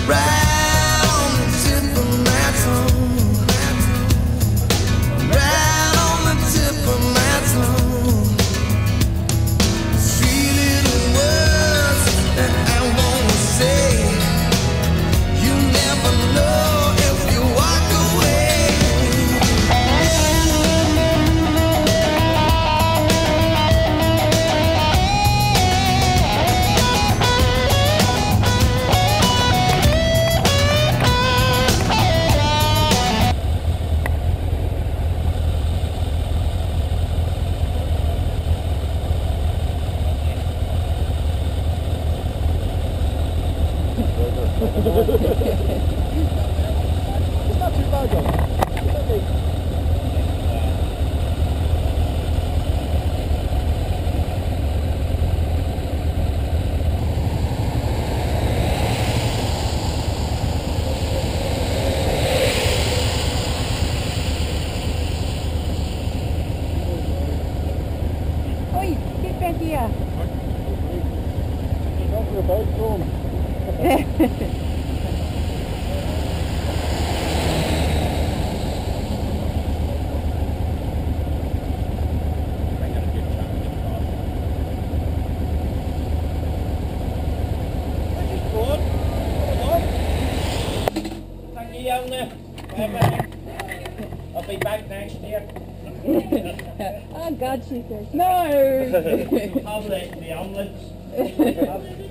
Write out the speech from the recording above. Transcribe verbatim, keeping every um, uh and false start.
right on the tip of my tongue, right on the tip of my tongue. Three little words that I wanna say. You never know if you walk away. It's not too bad though. It's okay. Oi, get back here. Go for a boat storm. Thank you, young man. I'll be back next year. Oh God, she says no. I'll let the omelets.